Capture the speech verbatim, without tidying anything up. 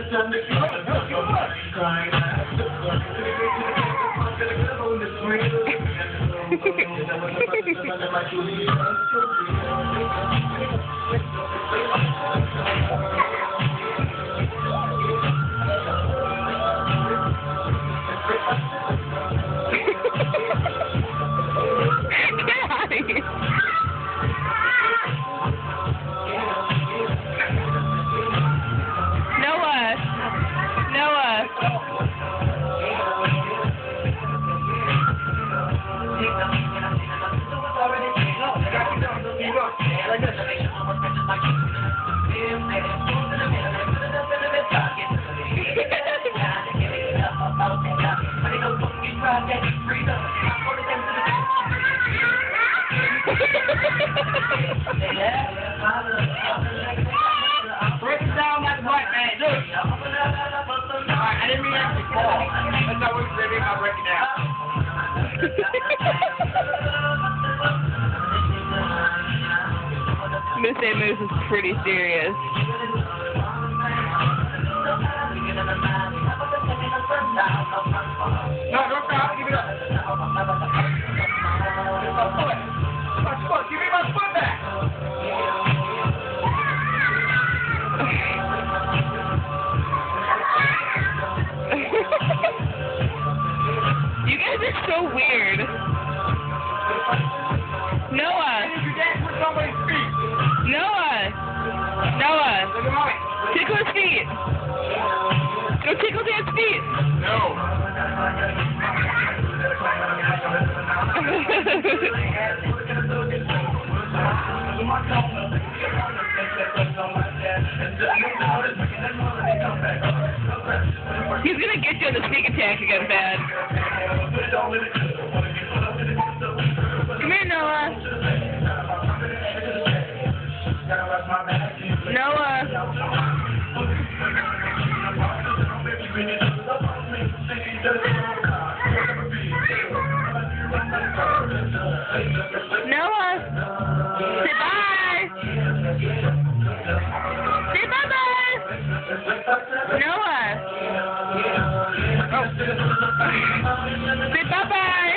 Break it down like what, man? Look. Alright, I didn't mean that to fall. That's not what you're saying. I'll break it down. Miss A Moose is pretty serious. No, don't stop. Give it up. My foot. My foot. Give me my foot back. You guys are so weird. Noah. You dance with somebody's feet. Noah. Noah. Look at mommy. Tickle his feet. Go tickle Dan's feet. No. He's gonna get you in the sneak attack again, bad. Come here, Noah. Noah. Noah. Say bye. Say bye-bye. Noah. Say bye-bye.